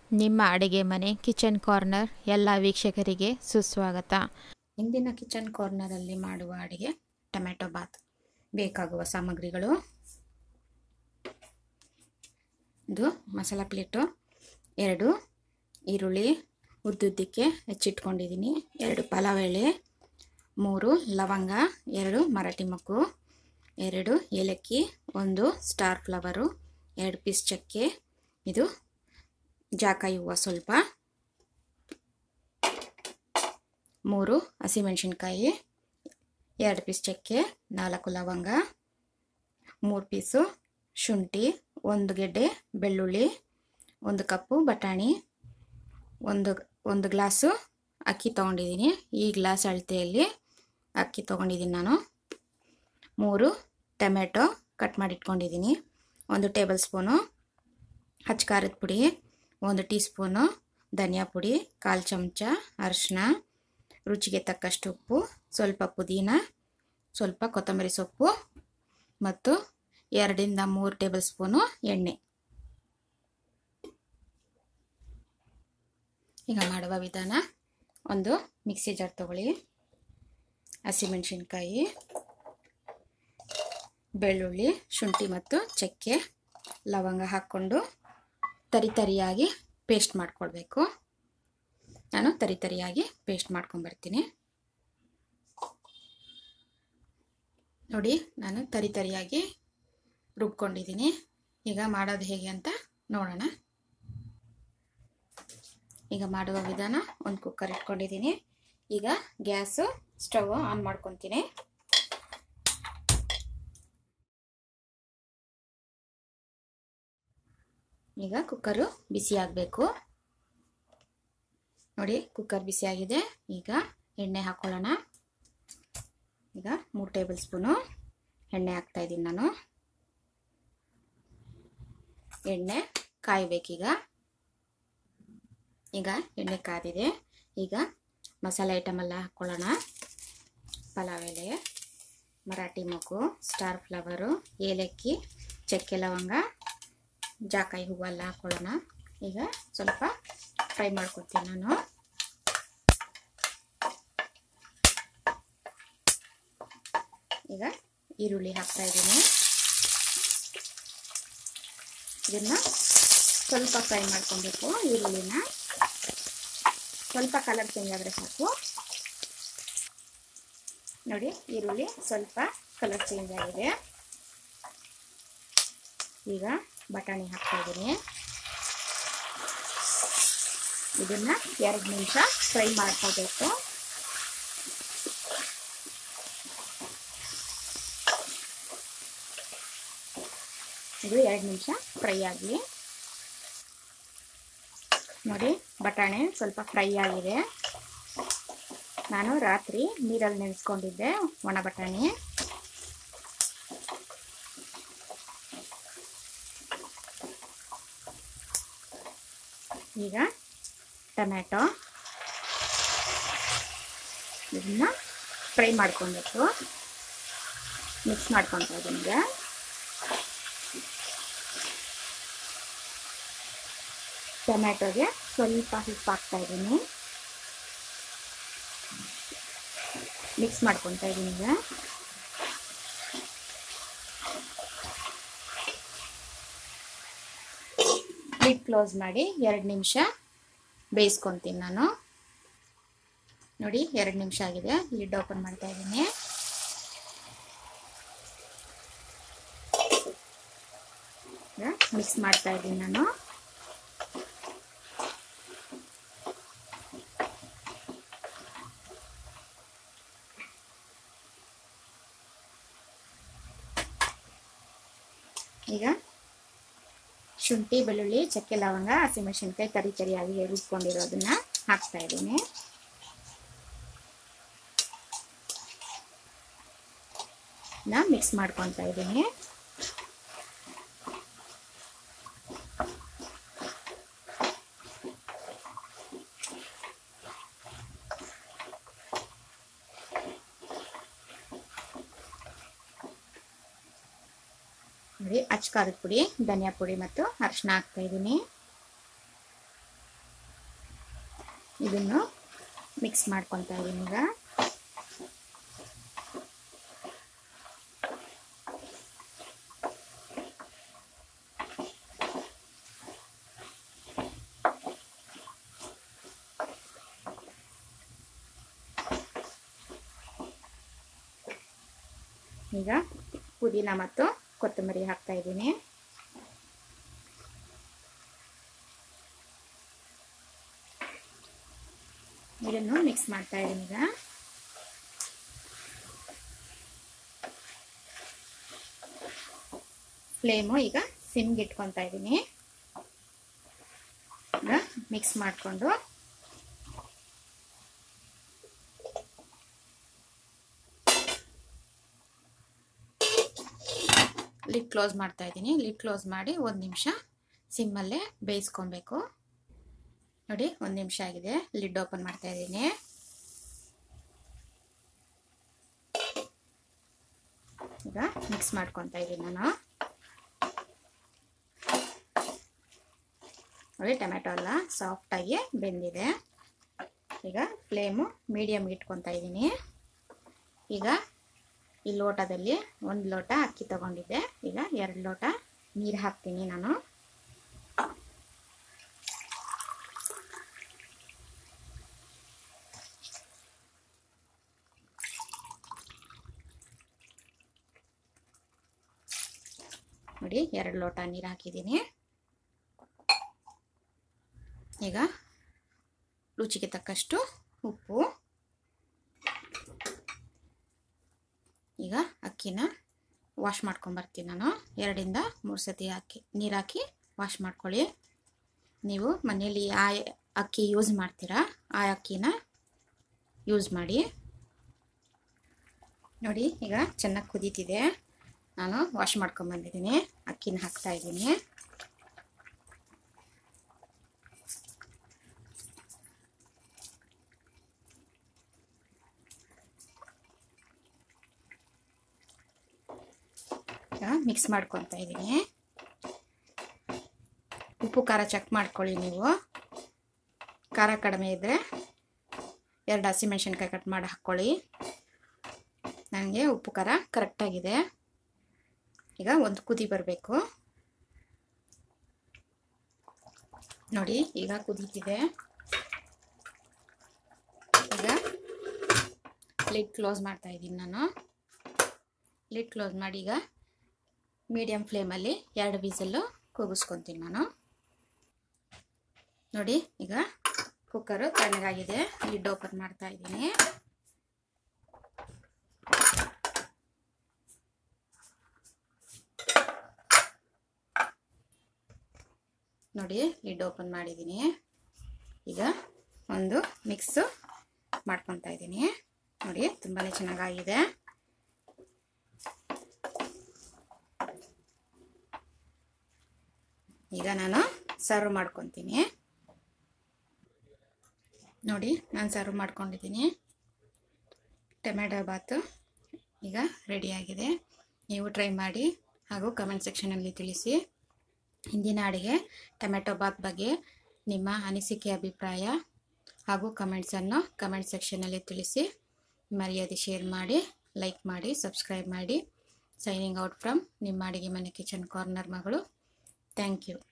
ನಿಮ್ಮ ಅಡುಗೆ ಮನೆ ಕಿಚನ್ ಕಾರ್ನರ್ ಎಲ್ಲ ವೀಕ್ಷಕರಿಗೆ ಸುಸ್ವಾಗತ. ಇಂದಿನ ಕಿಚನ್ ಕಾರ್ನರಲ್ಲಿ ಮಾಡುವ ಅಡುಗೆ ಟೊಮೆಟೊ ಬಾತ್. ಬೇಕಾಗುವ ಸಾಮಗ್ರಿಗಳು: ಇದು ಮಸಾಲ ಪ್ಲೇಟು, 2 ಈರುಳ್ಳಿ ಉದ್ದುದ್ದಕ್ಕೆ ಹೆಚ್ಚಿಟ್ಕೊಂಡಿದ್ದೀನಿ, 2 ಪಲಾವ್ ಎಲೆ, 3 ಲವಂಗ, 2 ಮರಾಠಿ ಮೊಗ್ಗು, 2 ಏಲಕ್ಕಿ, 1 ಸ್ಟಾರ್ ಫ್ಲವರು, 2 ಪೀಸ್ ಚಕ್ಕೆ, ಇದು ಜಾಕಾಯಿ ಹೂವು ಸ್ವಲ್ಪ, 3 ಹಸಿಮೆಣಸಿನ್ಕಾಯಿ, 2 ಪೀಸ್ ಚಕ್ಕೆ, 4 ಲವಂಗ, 3 ಪೀಸು ಶುಂಠಿ, 1 ಗೆಡ್ಡೆ ಬೆಳ್ಳುಳ್ಳಿ, 1 ಕಪ್ಪು ಬಟಾಣಿ, 1 ಗ್ಲಾಸು ಅಕ್ಕಿ ತೊಗೊಂಡಿದ್ದೀನಿ. ಈ ಗ್ಲಾಸ್ ಅಳತೆಯಲ್ಲಿ ಅಕ್ಕಿ ತೊಗೊಂಡಿದ್ದೀನಿ ನಾನು. 3 ಟೊಮೆಟೊ ಕಟ್ ಮಾಡಿ ಇಟ್ಕೊಂಡಿದ್ದೀನಿ. 1 ಟೇಬಲ್ ಸ್ಪೂನು ಹಚ್ಚ ಖಾರದ ಪುಡಿ, 1 ಟೀ ಸ್ಪೂನು ಧನಿಯಾ ಪುಡಿ, 1/4 ಚಮಚ ಅರಿಶಿನ, ರುಚಿಗೆ ತಕ್ಕಷ್ಟು ಉಪ್ಪು, ಸ್ವಲ್ಪ ಪುದೀನ, ಸ್ವಲ್ಪ ಕೊತ್ತಂಬರಿ ಸೊಪ್ಪು ಮತ್ತು 2 ರಿಂದ 3 ಟೇಬಲ್ ಸ್ಪೂನು ಎಣ್ಣೆ. ಈಗ ಮಾಡುವ ವಿಧಾನ: ಒಂದು ಮಿಕ್ಸಿ ಜಾರ್ ತಗೊಳ್ಳಿ, ಹಸಿಮೆಣಸಿನ್ಕಾಯಿ, ಬೆಳ್ಳುಳ್ಳಿ, ಶುಂಠಿ ಮತ್ತು ಚಕ್ಕೆ, ಲವಂಗ ಹಾಕ್ಕೊಂಡು ತರಿಯಾಗಿ ಪೇಸ್ಟ್ ಮಾಡ್ಕೊಳ್ಬೇಕು. ನಾನು ತರಿಯಾಗಿ ಪೇಸ್ಟ್ ಮಾಡ್ಕೊಂಡ್ಬರ್ತೀನಿ. ನೋಡಿ, ನಾನು ತರಿಯಾಗಿ ರುಬ್ಕೊಂಡಿದ್ದೀನಿ. ಈಗ ಮಾಡೋದು ಹೇಗೆ ಅಂತ ನೋಡೋಣ. ಈಗ ಮಾಡುವ ವಿಧಾನ: ಒಂದು ಕುಕ್ಕರ್ ಇಟ್ಕೊಂಡಿದ್ದೀನಿ. ಈಗ ಗ್ಯಾಸು ಸ್ಟವ್ ಆನ್ ಮಾಡ್ಕೊತೀನಿ. ಈಗ ಕುಕ್ಕರು ಬಿಸಿ ಆಗಬೇಕು. ನೋಡಿ, ಕುಕ್ಕರ್ ಬಿಸಿ ಆಗಿದೆ. ಈಗ ಎಣ್ಣೆ ಹಾಕೊಳ್ಳೋಣ. ಈಗ 3 ಟೇಬಲ್ ಸ್ಪೂನು ಎಣ್ಣೆ ಹಾಕ್ತಾ ಇದ್ದೀನಿ ನಾನು. ಎಣ್ಣೆ ಕಾಯಬೇಕೀಗ. ಈಗ ಎಣ್ಣೆ ಕಾದಿದೆ. ಈಗ ಮಸಾಲೆ ಐಟಮ್ ಎಲ್ಲ ಹಾಕ್ಕೊಳ್ಳೋಣ. ಪಲಾವ್ ಎಲೆ, ಮರಾಠಿ ಮೊಗ್ಗು, ಸ್ಟಾರ್ ಫ್ಲವರು, ಏಲಕ್ಕಿ, ಚಕ್ಕೆ ಲವಂಗ, ಜಾಕಾಯಿ ಹೂವೆಲ್ಲ ಹಾಕ್ಕೊಳ್ಳೋಣ. ಈಗ ಸ್ವಲ್ಪ ಫ್ರೈ ಮಾಡ್ಕೊತೀನಿ ನಾನು. ಈಗ ಈರುಳ್ಳಿ ಹಾಕ್ತಾ ಇದ್ದೀನಿ. ಇದನ್ನ ಸ್ವಲ್ಪ ಫ್ರೈ ಮಾಡ್ಕೊಬೇಕು. ಈರುಳ್ಳಿನ ಸ್ವಲ್ಪ ಕಲರ್ ಚೇಂಜ್ ಆದರೆ ಸಾಕು. ನೋಡಿ, ಈರುಳ್ಳಿ ಸ್ವಲ್ಪ ಕಲರ್ ಚೇಂಜ್ ಆಗಿದೆ. ಈಗ ಬಟಾಣಿ ಹಾಕ್ತಾ ಇದ್ದೀನಿ. ಇದನ್ನ 2 ನಿಮಿಷ ಫ್ರೈ ಮಾಡ್ಕೋಬೇಕು. ಇದು 2 ನಿಮಿಷ ಫ್ರೈ ಆಗಲಿ. ನೋಡಿ, ಬಟಾಣಿ ಸ್ವಲ್ಪ ಫ್ರೈ ಆಗಿದೆ. ನಾನು ರಾತ್ರಿ ನೀರಲ್ಲಿ ನೆನೆಸ್ಕೊಂಡಿದ್ದೆ ಒಣ ಬಟಾಣಿ. ಈಗ ಟೊಮೆಟೊ ಇದನ್ನ ಫ್ರೈ ಮಾಡ್ಕೊಬೇಕು. ಮಿಕ್ಸ್ ಮಾಡ್ಕೊತಾ ಇದ್ದೀನಿ. ಈಗ ಟೊಮೆಟೊಗೆ ಸ್ವಲ್ಪ ಉಪ್ಪು ಹಾಕ್ತಾ ಇದ್ದೀನಿ. ಮಿಕ್ಸ್ ಮಾಡ್ಕೊತಾ ಇದ್ದೀನಿ. ಈಗ ಲಿಡ್ ಕ್ಲೋಸ್ ಮಾಡಿ 2 ನಿಮಿಷ ಬೇಯಿಸ್ಕೊತೀನಿ ನಾನು. ನೋಡಿ, 2 ನಿಮಿಷ ಆಗಿದೆ. ಲಿಡ್ ಓಪನ್ ಮಾಡ್ತಾ ಇದ್ದೀನಿ. ಮಿಕ್ಸ್ ಮಾಡ್ತಾ ಇದ್ದೀನಿ ನಾನು. ಈಗ ಶುಂಠಿ, ಬೆಳ್ಳುಳ್ಳಿ, ಚಕ್ಕೆ ಲವಂಗ, ಹಸಿಮೆಣಸಿನ್ಕಾಯಿ ತರಿಯಾಗಿ ರುಬ್ಕೊಂಡಿರೋದನ್ನ ಹಾಕ್ತಾ ಇದ್ದೀನಿ. ಮಿಕ್ಸ್ ಮಾಡ್ಕೊತಾ ಇದ್ದೀನಿ. ನೋಡಿ, ಅಚ್ಚ ಖಾರದ ಪುಡಿ, ಧನಿಯಾ ಪುಡಿ ಮತ್ತು ಅರಿಶಿನ ಹಾಕ್ತಾ ಇದ್ದೀನಿ. ಇದನ್ನು ಮಿಕ್ಸ್ ಮಾಡ್ಕೊತಾ ಇದ್ದೀನಿ ಈಗ ಪುದೀನ ಮತ್ತು ಕೊತ್ತಂಬರಿ ಹಾಕ್ತಾ ಇದ್ದೀನಿ. ಇದನ್ನು ಮಿಕ್ಸ್ ಮಾಡ್ತಾ ಇದ್ದೀನಿ. ಈಗ ಫ್ಲೇಮು ಈಗ ಸಿಮ್ಗೆ ಇಟ್ಕೊತಾ ಇದ್ದೀನಿ. ಈಗ ಮಿಕ್ಸ್ ಮಾಡಿಕೊಂಡು ಲಿಡ್ ಕ್ಲೋಸ್ ಮಾಡ್ತಾ ಇದ್ದೀನಿ. ಲಿಡ್ ಕ್ಲೋಸ್ ಮಾಡಿ 1 ನಿಮಿಷ ಸಿಮ್ಮಲ್ಲೇ ಬೇಯಿಸ್ಕೊಬೇಕು. ನೋಡಿ 1 ನಿಮಿಷ ಆಗಿದೆ. ಲಿಡ್ ಓಪನ್ ಮಾಡ್ತಾ ಇದ್ದೀನಿ. ಈಗ ಮಿಕ್ಸ್ ಮಾಡ್ಕೊತಾ ಇದ್ದೀನಿ ನಾನು. ನೋಡಿ ಟೊಮೆಟೊ ಎಲ್ಲ ಸಾಫ್ಟಾಗಿ ಬೆಂದಿದೆ. ಈಗ ಫ್ಲೇಮು ಮೀಡಿಯಮ್ಗೆ ಇಟ್ಕೊತಾ ಇದ್ದೀನಿ. ಈಗ ಈ ಲೋಟದಲ್ಲಿ 1 ಲೋಟ ಅಕ್ಕಿ ತಗೊಂಡಿದ್ದೆ. ಈಗ 2 ಲೋಟ ನೀರು ಹಾಕ್ತೀನಿ ನಾನು. ನೋಡಿ 2 ಲೋಟ ನೀರು ಹಾಕಿದ್ದೀನಿ. ಈಗ ರುಚಿಗೆ ತಕ್ಕಷ್ಟು ಉಪ್ಪು. ಈಗ ಅಕ್ಕಿನ ವಾಶ್ ಮಾಡ್ಕೊಂಬರ್ತೀನಿ ನಾನು. 2 ರಿಂದ 3 ಸತಿ ನೀರು ಹಾಕಿ ವಾಶ್ ಮಾಡ್ಕೊಳ್ಳಿ. ನೀವು ಮನೆಯಲ್ಲಿ ಆ ಅಕ್ಕಿ ಯೂಸ್ ಮಾಡ್ತೀರಾ ಆ ಅಕ್ಕಿನ ಯೂಸ್ ಮಾಡಿ. ನೋಡಿ ಈಗ ಚೆನ್ನಾಗಿ ಕುದೀತಿದೆ. ನಾನು ವಾಶ್ ಮಾಡ್ಕೊಂಬಂದಿದ್ದೀನಿ. ಅಕ್ಕಿನ ಹಾಕ್ತಾ ಇದ್ದೀನಿ. ಮಿಕ್ಸ್ ಮಾಡ್ಕೊತಾ ಇದ್ದೀನಿ. ಉಪ್ಪು ಖಾರ ಚೆಕ್ ಮಾಡ್ಕೊಳ್ಳಿ. ನೀವು ಖಾರ ಕಡಿಮೆ ಇದ್ದರೆ 2 ಹಸಿಮೆಣಸಿನ್ಕಾಯಿ ಕಟ್ ಮಾಡಿ ಹಾಕ್ಕೊಳ್ಳಿ. ನನಗೆ ಉಪ್ಪು ಖಾರ ಕರೆಕ್ಟಾಗಿದೆ. ಈಗ 1 ಕುದಿ ಬರಬೇಕು. ನೋಡಿ ಈಗ ಕುದೀತಿದೆ. ಈಗ ಲಿಡ್ ಕ್ಲೋಸ್ ಮಾಡ್ತಾ ಇದ್ದೀನಿ ನಾನು. ಲಿಡ್ ಕ್ಲೋಸ್ ಮಾಡಿ ಈಗ ಮೀಡಿಯಮ್ ಫ್ಲೇಮಲ್ಲಿ 2 ವಿಸಲ್ಲು ಕೂಗಿಸ್ಕೊತೀನಿ ನಾನು. ನೋಡಿ ಈಗ ಕುಕ್ಕರು ತಣ್ಣಗಾಗಿದೆ. ಲಿಡ್ ಓಪನ್ ಮಾಡ್ತಾ ಇದ್ದೀನಿ. ನೋಡಿ ಲಿಡ್ ಓಪನ್ ಮಾಡಿದ್ದೀನಿ. ಈಗ ಒಂದು ಮಿಕ್ಸ್ ಮಾಡ್ಕೊತಾ ಇದ್ದೀನಿ. ನೋಡಿ ತುಂಬಾ ಚೆನ್ನಾಗಾಗಿದೆ. ಈಗ ನಾನು ಸರ್ವ್ ಮಾಡ್ಕೊತೀನಿ. ನೋಡಿ ನಾನು ಸರ್ವ್ ಮಾಡ್ಕೊಂಡಿದ್ದೀನಿ. ಟೊಮೆಟೊ ಬಾತು ಈಗ ರೆಡಿಯಾಗಿದೆ. ನೀವು ಟ್ರೈ ಮಾಡಿ ಹಾಗೂ ಕಮೆಂಟ್ ಸೆಕ್ಷನಲ್ಲಿ ತಿಳಿಸಿ. ಇಂದಿನ ಅಡುಗೆ ಟೊಮೆಟೊ ಬಾತ್ ಬಗ್ಗೆ ನಿಮ್ಮ ಅನಿಸಿಕೆ ಅಭಿಪ್ರಾಯ ಹಾಗೂ ಕಮೆಂಟ್ಸನ್ನು ಕಮೆಂಟ್ ಸೆಕ್ಷನಲ್ಲಿ ತಿಳಿಸಿ. ಮರ್ಯಾದೆ ಶೇರ್ ಮಾಡಿ, ಲೈಕ್ ಮಾಡಿ, ಸಬ್ಸ್ಕ್ರೈಬ್ ಮಾಡಿ. ಸೈನಿಂಗ್ ಔಟ್ ಫ್ರಮ್ ನಿಮ್ಮ ಅಡುಗೆ ಮನೆ ಕಿಚನ್ ಕಾರ್ನರ್ ಮಗಳು. Thank you.